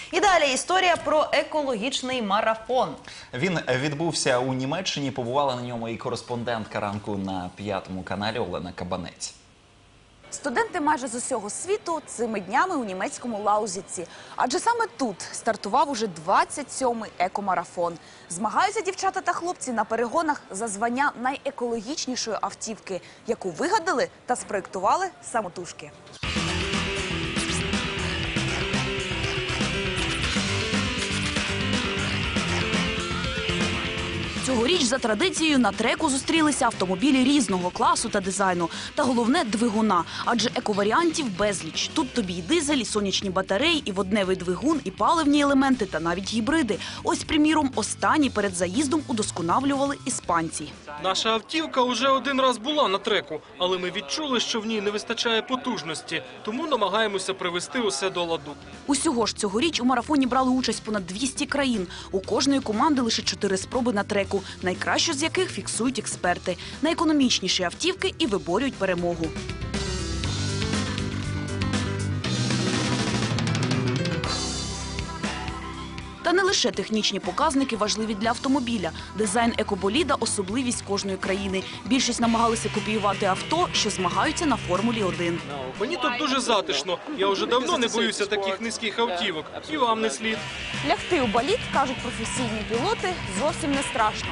І далі історія про екологічний марафон. Він відбувся у Німеччині, побувала на ньому і кореспондентка ранку на 5-му каналі Олена Кабанець. Студенти майже з усього світу цими днями у німецькому Лаузіці. Адже саме тут стартував уже 27-й екомарафон. Змагаються дівчата та хлопці на перегонах за звання найекологічнішої автівки, яку вигадали та спроєктували самотужки. Цьогоріч за традицією на треку зустрілися автомобілі різного класу та дизайну. Та головне – двигуна. Адже ековаріантів безліч. Тут тобі і дизель, і сонячні батареї, і водневий двигун, і паливні елементи, та навіть гібриди. Ось, приміром, останні перед заїздом удосконалювали іспанці. Наша автівка уже один раз була на треку, але ми відчули, що в ній не вистачає потужності, тому намагаємося привести усе до ладу. Усього ж цьогоріч у марафоні брали участь понад 200 країн. У кожної команди лише 4 спроби на треку, найкраще з яких фіксують експерти. Найекономічніші автівки і виборюють перемогу. Та не лише технічні показники важливі для автомобіля. Дизайн екоболіда – особливість кожної країни. Більшість намагалися копіювати авто, що змагаються на Формулі-1. Мені тут дуже затишно. Я вже давно не боюся таких низьких автівок. І вам не слід. Лягти у болід, кажуть професійні пілоти, зовсім не страшно.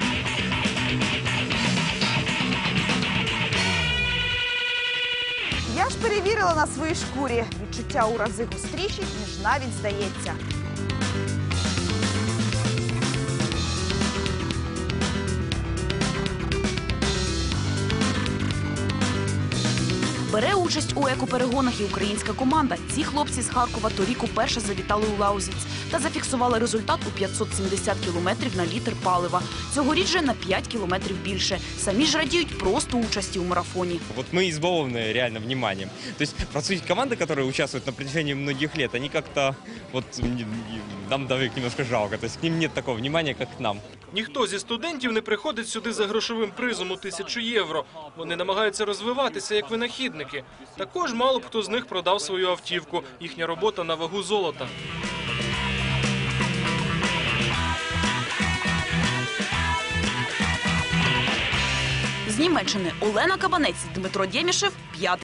Я ж перевірила на своїй шкурі. Відчуття у рази гостріші, ніж навіть здається. Бере участь у екоперегонах і українська команда. Ці хлопці з Харкова торік уперше завітали у Лаузіц та зафіксували результат у 570 кілометрів на літр палива. Цьогоріч же на 5 кілометрів більше. Самі ж радіють просто участі у марафоні. Вот мы избалованы реально вниманием. То есть, по сути, команды, которые участвуют на протяжении многих лет, они как-то, вот, нам даже их немножко жалко. То есть, к ним нет такого внимания, как к нам. Ніхто зі студентів не приходить сюди за грошовим призом у 1000 євро. Вони намагаються розвиватися як винахідники. Також мало б хто з них продав свою автівку. Їхня робота на вагу золота. З Німеччини Олена Кабанець, Дмитро Дємішев, 5